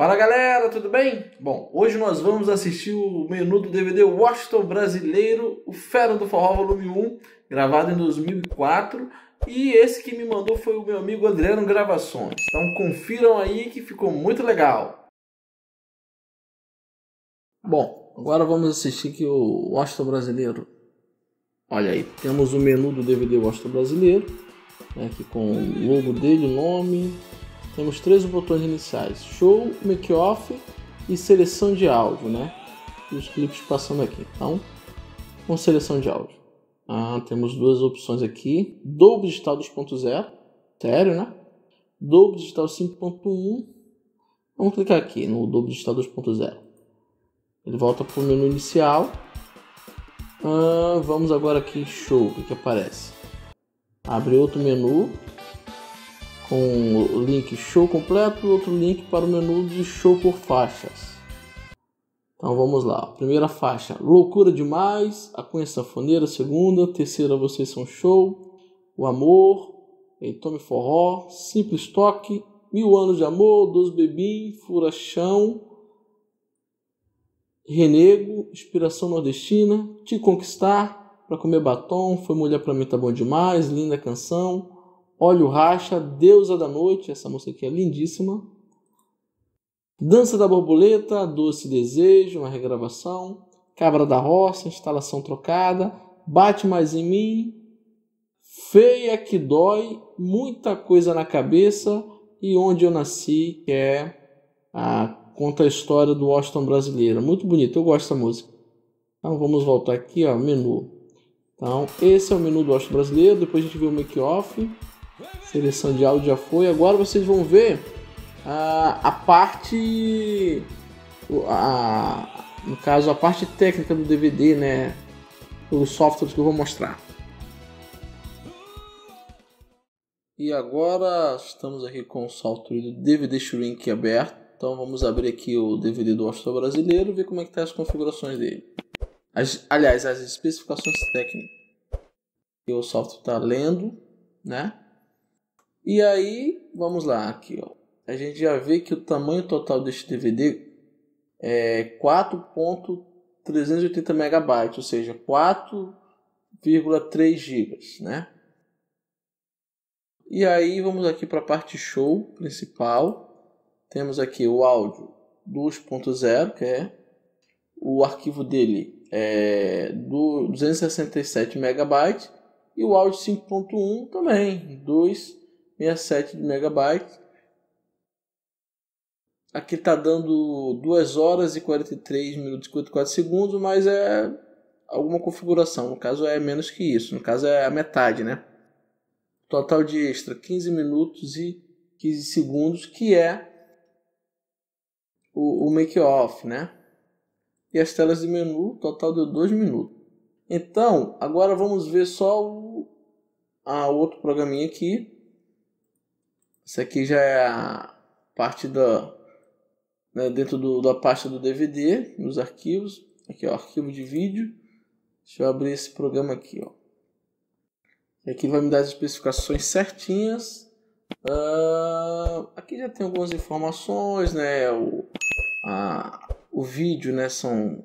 Fala galera, tudo bem? Bom, hoje nós vamos assistir o menu do DVD Washington Brasileiro, o Fera do Forró Volume 1, gravado em 2004. E esse que me mandou foi o meu amigo Adriano Gravações. Então confiram aí que ficou muito legal. Bom, agora vamos assistir aqui o Washington Brasileiro. Olha aí, temos o menu do DVD Washington Brasileiro, né, aqui com o logo dele, o nome. Temos 3 botões iniciais: show, make-off e seleção de áudio, né? E os clipes passando aqui. Então, com seleção de áudio. Temos 2 opções aqui: Dolby Digital 2.0, sério, né? Dolby Digital 5.1. Vamos clicar aqui no Dolby Digital 2.0. Ele volta para o menu inicial. Vamos agora aqui em show, o que aparece? Abre outro menu com o link show completo e outro link para o menu de show por faixas. Então vamos lá. Primeira faixa: Loucura Demais, A Cunha Sanfoneira. Segunda, terceira, Vocês São Show, O Amor, Tome Forró, Simples Toque, 1000 Anos de Amor, Dos Bebim, Furachão, Renego, Inspiração Nordestina, Te Conquistar, Pra Comer Batom, Foi Mulher Pra Mim Tá Bom Demais, Linda Canção, Olha o Racha, Deusa da Noite, essa música aqui é lindíssima. Dança da Borboleta, Doce Desejo, uma regravação. Cabra da Roça, instalação trocada. Bate Mais em Mim, Feia que Dói, Muita Coisa na Cabeça e Onde Eu Nasci, que conta a história do Washington Brasileiro. Muito bonito, eu gosto dessa música. Então vamos voltar aqui, ó, menu. Então esse é o menu do Washington Brasileiro. Depois a gente vê o make-off. Seleção de áudio já foi. Agora vocês vão ver a parte, no caso a parte técnica do DVD, né? Pelos softwares que eu vou mostrar. E agora estamos aqui com o software do DVD Shrink aberto. Então vamos abrir aqui o DVD do Washington Brasileiro e ver como é que tá as configurações dele. Aliás, as especificações técnicas que o software está lendo, né? E aí, vamos lá, aqui, ó. A gente já vê que o tamanho total deste DVD é 4.380 MB, ou seja, 4,3 GB, né? E aí, vamos aqui para a parte show principal. Temos aqui o áudio 2.0, que é o arquivo dele é 267 MB, e o áudio 5.1 também, 267 MB. Aqui está dando 2 horas e 43 minutos e 54 segundos, mas é alguma configuração. No caso é menos que isso, no caso é a metade, né? Total de extra 15 minutos e 15 segundos, que é o make-off, né? E as telas de menu, total de 2 minutos. Então, agora vamos ver só o outro programinha aqui. Esse aqui já é a parte dentro da pasta do DVD, nos arquivos. Aqui, ó, arquivo de vídeo. Deixa eu abrir esse programa aqui, ó. E aqui vai me dar as especificações certinhas. Aqui já tem algumas informações, né? O vídeo, né, são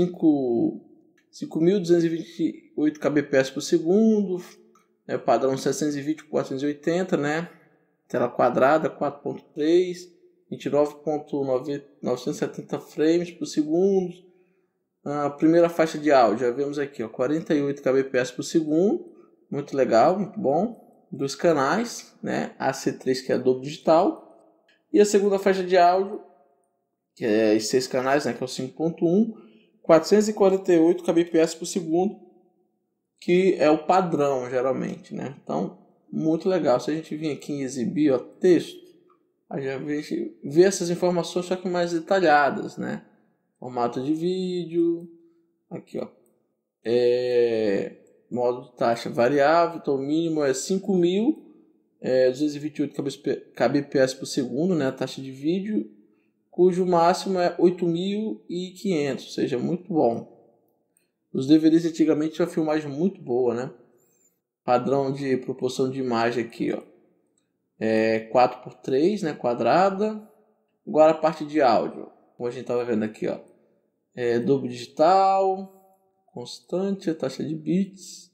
5.228 kbps por segundo, né, padrão 720 por 480, né? Tela quadrada 4.3, 29.970 frames por segundo. A primeira faixa de áudio, já vemos aqui, ó, 48 kbps por segundo, muito legal, muito bom. 2 canais, né, AC3, que é Dolby Digital, e a segunda faixa de áudio, que é 6 canais, né, que é o 5.1, 448 kbps por segundo, que é o padrão geralmente, né? Então, muito legal. Se a gente vir aqui em exibir, ó, texto, a gente vê essas informações só que mais detalhadas, né? Formato de vídeo, aqui, ó, modo de taxa variável, então o mínimo é 5.228 kbps por segundo, né? A taxa de vídeo, cujo máximo é 8.500, ou seja, muito bom. Os DVDs antigamente tinham filmagem muito boa, né? Padrão de proporção de imagem aqui, ó, 4x3, né, quadrada. Agora a parte de áudio, como a gente estava vendo aqui, ó. Dobro digital, constante, a taxa de bits,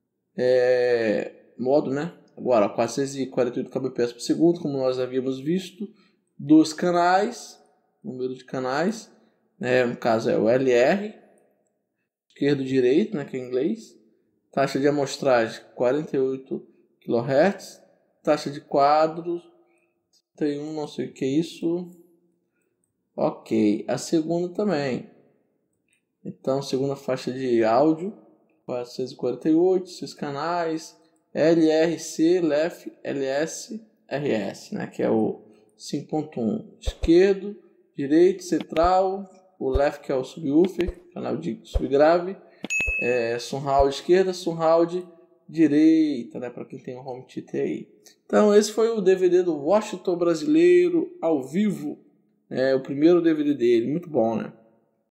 modo, né? Agora 448 kbps por segundo, como nós havíamos visto. 2 canais, número de canais, né? No caso é o LR, esquerdo e direito, né? Que é em inglês. Taxa de amostragem 48 kHz, taxa de quadros 31, não sei o que é isso. Ok, a segunda também. Então, segunda faixa de áudio, 448, 6 canais, LRC, LEF, LS, RS, né, que é o 5.1, esquerdo, direito, central, o LEF, que é o subwoofer, canal de subgrave, surround esquerda, surround direita, né, para quem tem um home theater aí. Então, esse foi o DVD do Washington Brasileiro ao vivo, o primeiro DVD dele, muito bom, né?